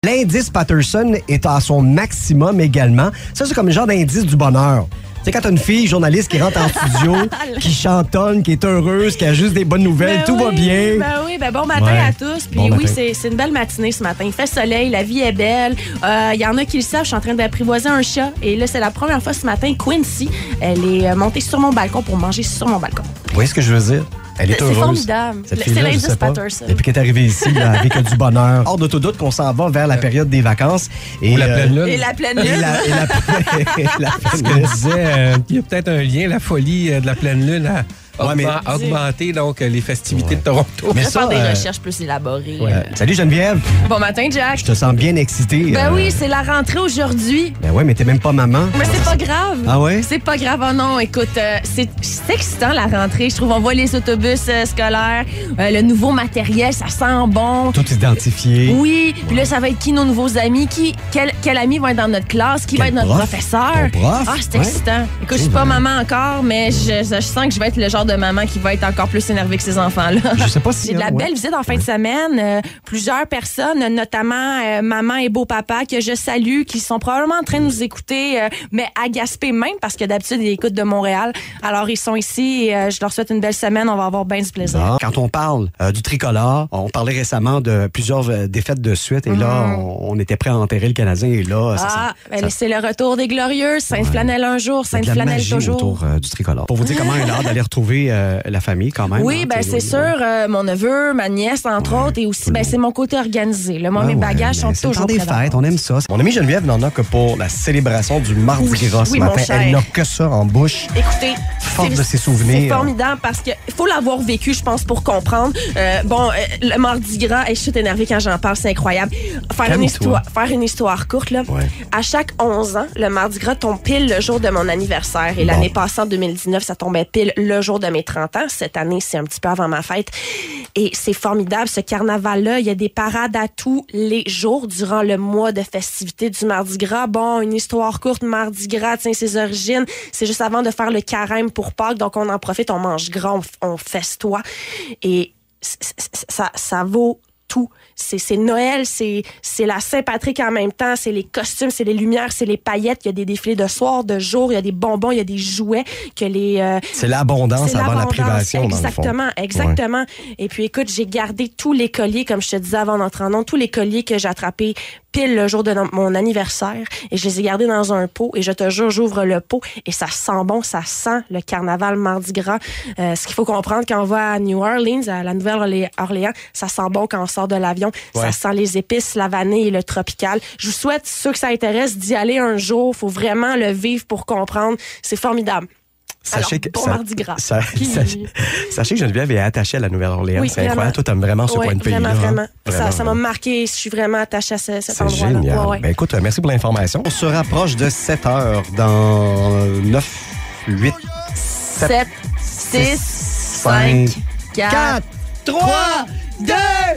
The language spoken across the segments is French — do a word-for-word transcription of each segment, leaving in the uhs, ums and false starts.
L'indice Patterson est à son maximum également. Ça, c'est comme le genre d'indice du bonheur. Tu sais, quand t'as une fille journaliste qui rentre en studio, qui chantonne, qui est heureuse, qui a juste des bonnes nouvelles, ben tout oui, va bien. Ben oui, ben bon matin Ouais. à tous. Puis Bon oui, matin. c'est, c'est une belle matinée ce matin. Il fait soleil, la vie est belle. Il euh, y en a qui le savent, je suis en train d'apprivoiser un chat. Et là, c'est la première fois ce matin, Quincy, elle est euh, montée sur mon balcon pour manger sur mon balcon. Vous voyez ce que je veux dire? Elle est C'est heureuse. formidable. Cette C'est fille-là, je l'indice sais pas, Patterson. depuis qu'elle est arrivée ici, là, avec du bonheur. Hors de tout doute qu'on s'en va vers la période des vacances. Et, Ou la pleine lune. Et la pleine Et lune. la, et la, la Parce pleine que lune. je disais, euh, il y a peut-être un lien, la folie euh, de la pleine lune à Ouais, mais- augment- augmenter donc, euh, les festivités Ouais. de Toronto. Mais Je vais ça, faire des euh, recherches plus élaborées. Euh, salut Geneviève, Bon matin, Jack. je te sens bien excitée. Ben euh, oui, c'est la rentrée aujourd'hui. Ben ouais, mais t'es même pas maman. Mais c'est pas grave. Ah ouais? C'est pas grave. Oh non, écoute, euh, c'est, c'est excitant la rentrée. Je trouve on voit les autobus euh, scolaires, euh, le nouveau matériel, ça sent bon. Tout identifié. Oui, puis là, ça va être qui nos nouveaux amis? Qui, quel, quel ami va être dans notre classe? Qui va Quel être notre prof? professeur? Ton prof? Ah, c'est Ouais. excitant. Écoute, je suis C'est pas vrai. maman encore, mais je, je sens que je vais être le genre de maman qui va être encore plus énervée que ces enfants-là. Je sais pas si. J'ai de la hein, ouais. belle visite en fin de semaine. Euh, plusieurs personnes, notamment euh, maman et beau-papa, que je salue, qui sont probablement en train de nous écouter, euh, mais à Gaspé même, parce que d'habitude, ils écoutent de Montréal. Alors, ils sont ici et euh, je leur souhaite une belle semaine. On va avoir bien du plaisir. Ah. Quand on parle euh, du tricolore, on parlait récemment de plusieurs euh, défaites de suite et là, on, on était prêt à enterrer le Canadien et là, ça, Ah, ça- ben, ça- c'est le retour des Glorieuses. Sainte-Flanelle un jour, il y a de la Sainte-Flanelle magie toujours. autour euh, du tricolore. Pour vous dire comment elle a hâte d'aller retrouver euh, la famille quand même. Oui, hein, ben t'sais, c'est sûr, euh, mon neveu, ma nièce, entre Ouais, autres, et tout aussi, le ben monde. c'est mon côté organisé. Là. Moi, Ah mes ouais, bagages mais sont c'est le toujours temps des prêts fêtes, d'avance. on aime ça. Mon amie Geneviève n'en a que pour la célébration du Mardi Oui, Gras ce oui, mon matin. cher. Elle n'a que ça en bouche. Écoutez, Forte c'est- de ses souvenirs. C'est formidable parce que faut l'avoir vécu, je pense, pour comprendre. Euh, bon, euh, le Mardi Gras, et je suis toute énervée quand j'en parle, c'est incroyable. Faire une, Calme-toi. histoire, faire une histoire courte, là. Ouais. À chaque onze ans, le Mardi Gras tombe pile le jour de mon anniversaire. Et Bon. l'année passée, en deux mille dix-neuf, ça tombait pile le jour de mes trente ans. Cette année, c'est un petit peu avant ma fête. Et c'est formidable, ce carnaval-là. Il y a des parades à tous les jours durant le mois de festivités du Mardi Gras. Bon, une histoire courte, Mardi Gras, tiens, ses origines. C'est juste avant de faire le carême pour Pâques. Donc, on en profite, on mange gras, on, on festoie. Et c- c- ça, ça vaut tout. C'est, c'est Noël, c'est, c'est la Saint-Patrick en même temps, c'est les costumes, c'est les lumières, c'est les paillettes. Il y a des défilés de soir, de jour, il y a des bonbons, il y a des jouets que les... euh, C'est l'abondance c'est avant la l'abondance. privation, dans le fond. Exactement, exactement. Et puis, écoute, j'ai gardé tous les colliers, comme je te disais avant d'entrer en nom, tous les colliers que j'ai attrapés pile le jour de no- mon anniversaire. Et je les ai gardés dans un pot. Et je te jure, j'ouvre le pot et ça sent bon, ça sent le carnaval Mardi Gras. Euh, ce qu'il faut comprendre, quand on va à New Orleans, à la Nouvelle-Orléans, ça sent bon quand on sort de l'avion. Ouais. Ça sent les épices, la vanille et le tropical. Je vous souhaite, ceux que ça intéresse, d'y aller un jour. Faut vraiment le vivre pour comprendre. C'est formidable. Sachez Alors, que bon ça- Mardi Gras. ça- Puis- sachez, sachez que Geneviève est attachée à la Nouvelle-Orléans. Oui, c'est vraiment. incroyable. Toi, t'aimes vraiment ce Oui, coin de pays-là. vraiment, hein? vraiment. Vraiment, Ça, ça m'a vraiment. marqué. Je suis vraiment attachée à ce, cet C'est endroit-là. génial. Ouais, ouais. Ben écoute, merci pour l'information. On se rapproche de sept heures dans neuf, huit, sept, sept, six, cinq, quatre, trois, deux,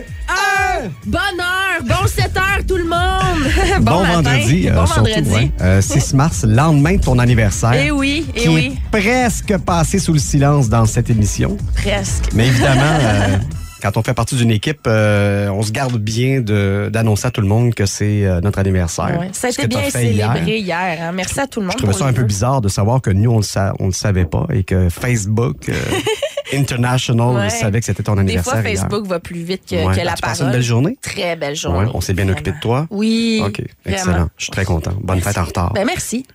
un. Bonne heure! Bon sept heures, tout le monde! Bon, matin. vendredi. euh, Bon surtout, vendredi. ouais. Euh, six mars, lendemain de ton anniversaire. Eh oui, eh qui oui. est presque passé sous le silence dans cette émission. Presque. Mais évidemment, euh, quand on fait partie d'une équipe, euh, on se garde bien de- d'annoncer à tout le monde que c'est euh, notre anniversaire. Ouais. Ça a Ce été que t'as bien fait hier. célébré hier. hein. Merci à tout le monde. Je trouvais pour ça un les peu vœux. bizarre de savoir que nous, on le, sa- on le savait pas et que Facebook euh, International Ouais. savait que c'était ton Des anniversaire fois, hier. Facebook va plus vite que, Ouais. que la As-tu passé parole. une belle journée? Très belle journée. Ouais, on s'est bien Vraiment. occupé de toi? Oui. OK, vraiment. excellent. Je suis très content. Bonne Merci. fête en retard. Ben, merci.